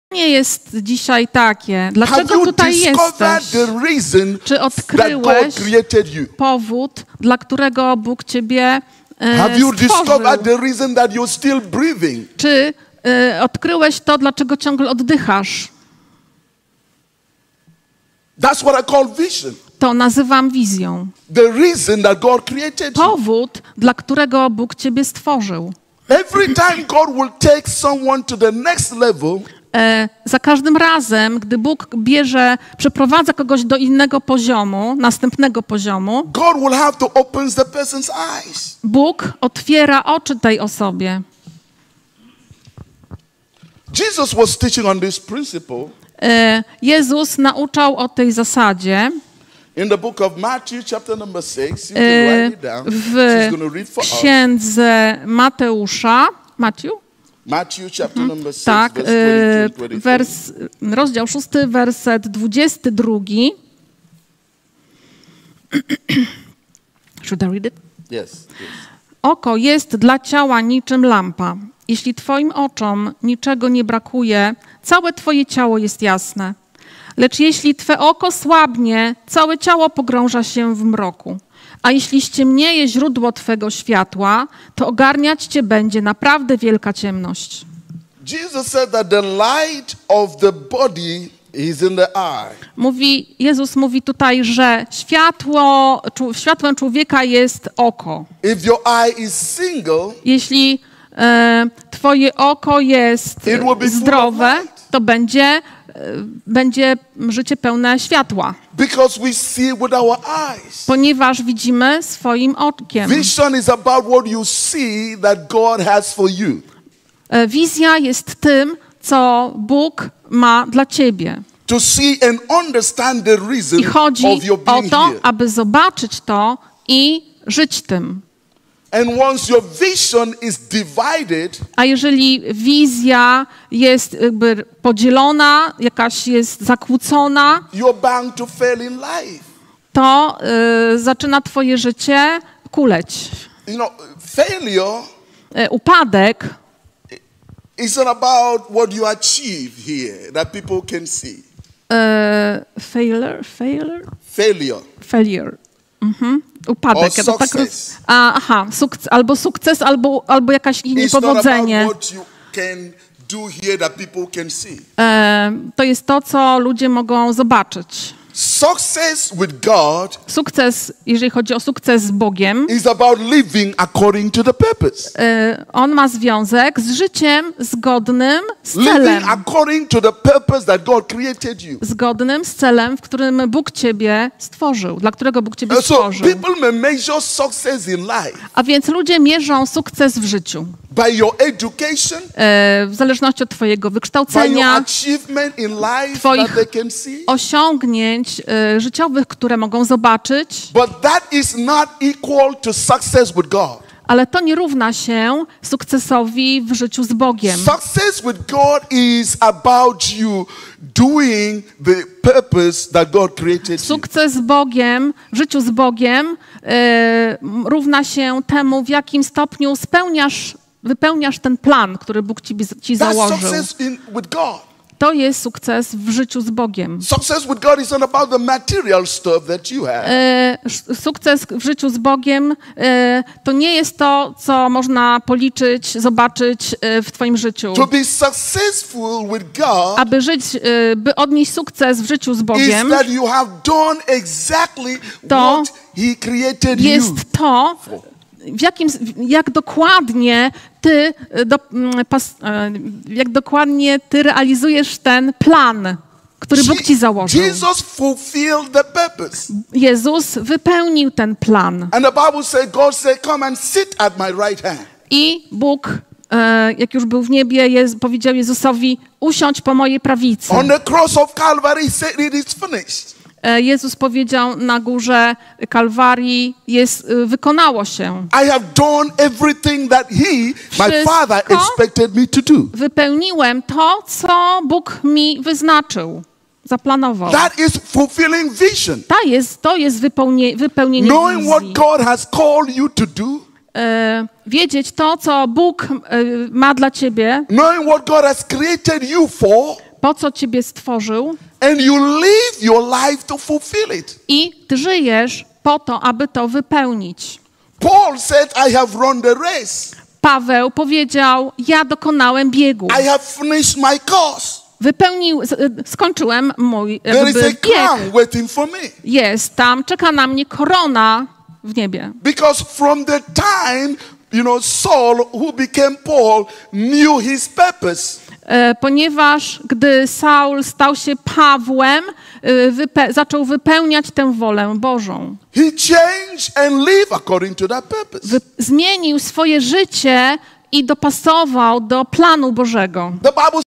Nie jest dzisiaj takie. Dlaczego tutaj jesteś? Czy odkryłeś powód, dla którego Bóg ciebie stworzył? Czy odkryłeś to, dlaczego ciągle oddychasz? That's what I call vision. To nazywam wizją. The reason that God created you. Powód, dla którego Bóg ciebie stworzył. Every time God will take someone to the next level, za każdym razem, gdy Bóg przeprowadza kogoś do innego poziomu, następnego poziomu, God will have to open the person's eyes. Bóg otwiera oczy tej osobie. Jesus was teaching on this principle. Jezus nauczał o tej zasadzie. In the book of Matthew, chapter number 6, you can write it down. She's going to read for us. W księdze Mateusza, Matthew chapter number 6, tak, rozdział 6, werset 22. Should I read it? Yes. Oko jest dla ciała niczym lampa. Jeśli twoim oczom niczego nie brakuje, całe twoje ciało jest jasne. Lecz jeśli twe oko słabnie, całe ciało pogrąża się w mroku. A jeśli ściemnieje źródło twego światła, to ogarniać cię będzie naprawdę wielka ciemność. Jesus said that the light of the body is in the eye. Jezus mówi tutaj, że światłem człowieka jest oko. If your eye is single, jeśli twoje oko jest zdrowe, to będzie życie pełne światła. Because we see with our eyes. Ponieważ widzimy swoim okiem. Vision is about what you see that God has for you. Wizja jest tym, co Bóg ma dla ciebie. To see and understand the reason I chodzi of your being o to, here. aby zobaczyć to i żyć tym. And once your vision is divided, a jeżeli wizja jest jakby podzielona, jakaś jest zakłócona, you're bound to fail in life. To zaczyna twoje życie kuleć. You know, failure upadek is not about what you achieve here that people can see. Failure. Upadek. Albo sukces, albo jakieś niepowodzenie. To jest to, co ludzie mogą zobaczyć. Success with God, sukces, jeżeli chodzi o sukces z Bogiem, is about living according to the purpose. On ma związek z życiem zgodnym z celem. Living according to the purpose that God created you. Zgodnym z celem, w którym Bóg ciebie stworzył, dla którego Bóg ciebie stworzył. So people may measure success in life. A więc ludzie mierzą sukces w życiu. By your education, w zależności od twojego wykształcenia, by your achievement in life twoich that they can see. osiągnięć życiowych, które mogą zobaczyć. But that is not equal to success with God. Ale to nie równa się sukcesowi w życiu z Bogiem. Success with God is about you doing the purpose that God created you. Sukces z Bogiem, w życiu z Bogiem równa się temu, w jakim stopniu wypełniasz ten plan, który Bóg ci założył. To jest sukces w życiu z Bogiem. Success with God is not about the material stuff that you have. Sukces w życiu z Bogiem to nie jest to, co można policzyć, zobaczyć w twoim życiu. To be successful with God, by odnieść sukces w życiu z Bogiem, is that you have done exactly what He created you. Jest to, jak dokładnie ty realizujesz ten plan, który Bóg ci założył. Jesus fulfilled the purpose. Jezus wypełnił ten plan. And the Bible says, God said, "Come and sit at my right hand." I Bóg, jak już był w niebie, powiedział Jezusowi: usiądź po mojej prawicy. On the cross of Calvary, he said, "It is finished." Jezus powiedział na górze Kalwarii, wykonało się. I have done everything that my Father expected me to do. Wypełniłem to, co Bóg mi wyznaczył, zaplanował. That is fulfilling vision. To jest wypełnienie Knowing wizji. what God has called you to do. Wiedzieć to, co Bóg ma dla ciebie. Knowing what God has created you for. po co ciebie stworzył and you live your life to fulfill it. i ty żyjesz po to, aby to wypełnić. Paul said, I have run the race. Paweł powiedział, ja dokonałem biegu. I have finished my course. Skończyłem mój There is a bieg. crown waiting for me. Jest tam, czeka na mnie korona w niebie. Because from the time, Saul, who became Paul, knew his purpose. Ponieważ gdy Saul stał się Pawłem, zaczął wypełniać tę wolę Bożą. He changed and lived according to that purpose. Zmienił swoje życie i dopasował do planu Bożego. The Bible